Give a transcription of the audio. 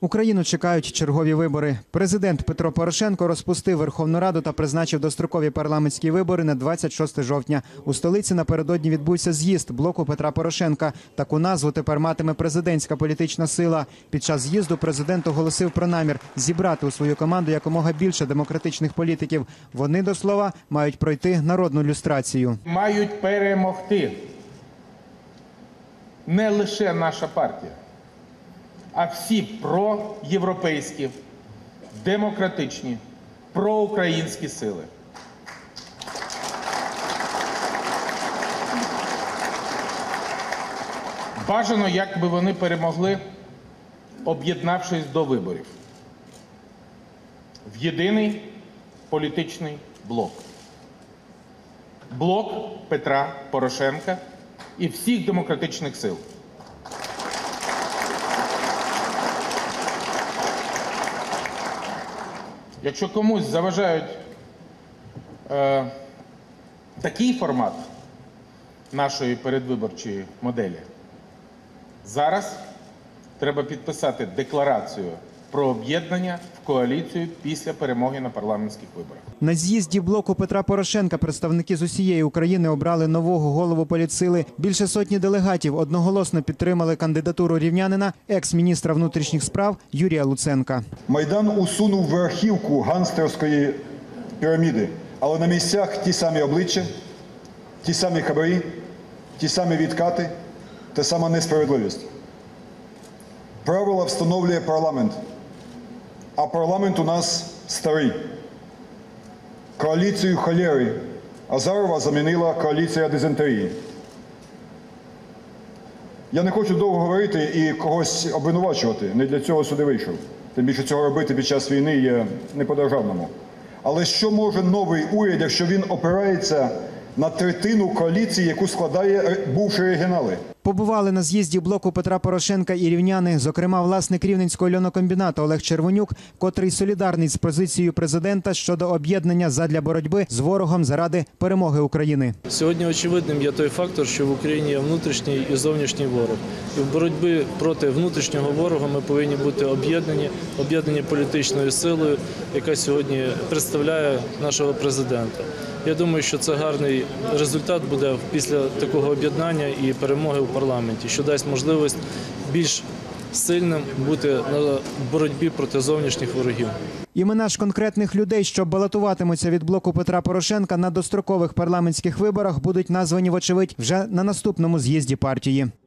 Україну чекають чергові вибори. Президент Петро Порошенко розпустив Верховну Раду та призначив дострокові парламентські вибори на 26 жовтня. У столиці напередодні відбувся з'їзд блоку Петра Порошенка. Таку назву тепер матиме президентська політична сила. Під час з'їзду президент оголосив про намір зібрати у свою команду якомога більше демократичних політиків. Вони, до слова, мають пройти народну люстрацію. Мають перемогти не лише наша партія, а всі проєвропейські, демократичні, проукраїнські сили. Бажано, якби вони перемогли, об'єднавшись до виборів в єдиний політичний блок. Блок Петра Порошенка і всіх демократичних сил. Якщо комусь заважають такий формат нашої передвиборчої моделі, зараз треба підписати декларацію про об'єднання в коаліцію після перемоги на парламентських виборах. На з'їзді блоку Петра Порошенка представники з усієї України обрали нового голову політсили. Більше сотні делегатів одноголосно підтримали кандидатуру рівнянина, екс-міністра внутрішніх справ Юрія Луценка. Майдан усунув верхівку гангстерської піраміди, але на місцях ті самі обличчя, ті самі хабарі, ті самі відкати, та сама несправедливість. Правила встановлює парламент, а парламент у нас старий. Коаліцію холери Азарова замінила коаліція дизентерії. Я не хочу довго говорити і когось обвинувачувати, не для цього сюди вийшов. Тим більше цього робити під час війни є не по-державному. Але що може новий уряд, якщо він опирається на третину коаліції, яку складає бувші регіонали? Побували на з'їзді блоку Петра Порошенка і рівняни, зокрема власник Рівненського льонокомбінату Олег Червонюк, котрий солідарний з позицією президента щодо об'єднання задля боротьби з ворогом заради перемоги України. Сьогодні очевидним є той фактор, що в Україні є внутрішній і зовнішній ворог. І в боротьбі проти внутрішнього ворога ми повинні бути об'єднані політичною силою, яка сьогодні представляє нашого президента. Я думаю, що це гарний результат буде після такого об'єднання і перемоги в парламенті, що дасть можливість більш сильним бути на боротьбі проти зовнішніх ворогів. Імена ж конкретних людей, що балотуватимуться від блоку Петра Порошенка на дострокових парламентських виборах, будуть названі, вочевидь, вже на наступному з'їзді партії.